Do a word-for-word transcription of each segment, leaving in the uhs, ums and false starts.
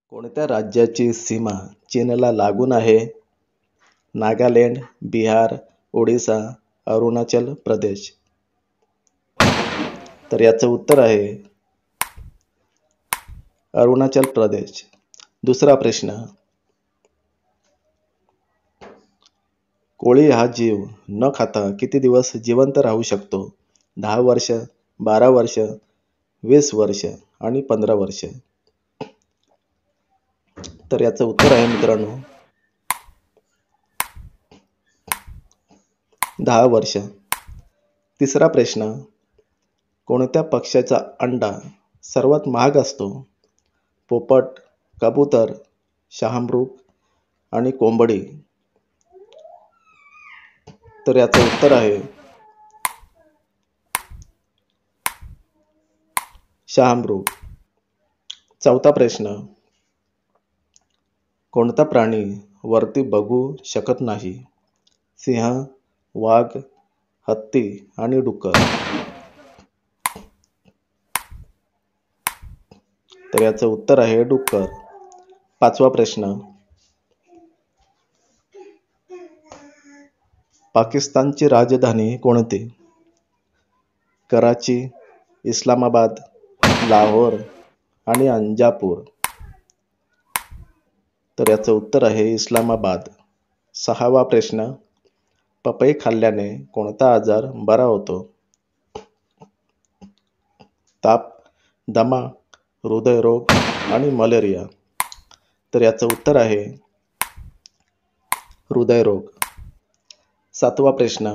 कोणत्या राज्याची सीमा चीनला लागून आहे? नागालँड, बिहार, ओडिसा, अरुणाचल प्रदेश. तर याचं उत्तर आहे अरुणाचल प्रदेश. दुसरा प्रश्न. कोळी हा जीव न खाता किती दिवस जिवंत राहू शकतो? दहा वर्ष, बारा वर्ष, वीस वर्ष आणि पंधरा वर्ष. तर याचं उत्तर आहे मित्रांनो दहा वर्ष. तिसरा प्रश्न. कोणत्या पक्ष्याचा अंडा सर्वात महाग असतो? पोपट, कबूतर, शहामृग आणि कोंबडी. तर याचं उत्तर आहे शहामृग. चौथा प्रश्न. कोणता प्राणी वरती बघू शकत नाही? सिंह, वाघ, हत्ती आणि डुक्कर. तर याचं उत्तर आहे डुक्कर. पाचवा प्रश्न. पाकिस्तानची राजधानी कोणती? कराची, इस्लामाबाद, लाहोर आणि अंजापूर. तर याचं उत्तर आहे इस्लामाबाद. सहावा प्रश्न. पपई खाल्ल्याने कोणता आजार बरा होतो? ताप, दमा, हृदयरोग आणि मलेरिया. तर याचं उत्तर आहे हृदयरोग. सातवा प्रश्न.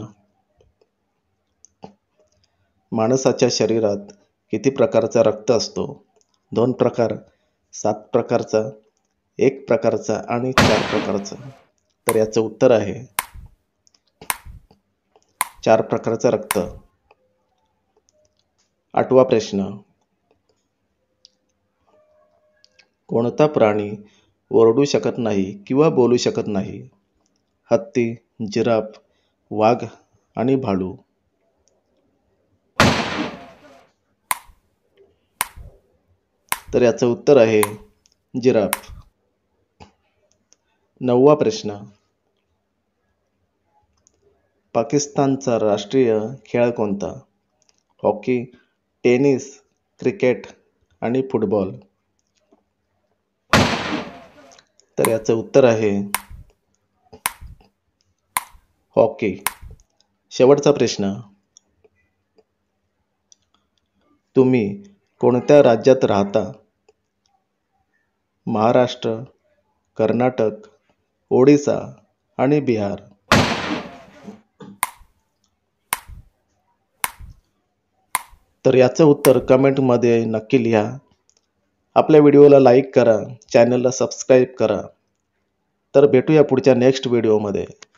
माणसाच्या शरीरात किती प्रकारचा रक्त असतो? दोन प्रकार, सात प्रकारचा, एक प्रकारचा आणि चार प्रकारचा. तर याचं उत्तर आहे चार प्रकारचा रक्त. आठवा प्रश्न. कोणता प्राणी ओरडू शकत नाही किंवा बोलू शकत नाही? हत्ती, जिराफ, वाघ आणि भालू. तर याचं उत्तर आहे जिराफ. नववा प्रश्न. पाकिस्तानचा राष्ट्रीय खेळ कोणता? हॉकी, टेनिस, क्रिकेट आणि फुटबॉल. तर याचं उत्तर आहे हॉकी. शेवटचा प्रश्न. तुम्ही कोणत्या राज्यात राहता? महाराष्ट्र, कर्नाटक, ओडिसा आणि बिहार. तर याचं उत्तर कमेंटमध्ये नक्की लिहा. आपल्या व्हिडिओला लाईक करा, चॅनलला सबस्क्राईब करा. तर भेटूया पुढच्या नेक्स्ट व्हिडिओमध्ये.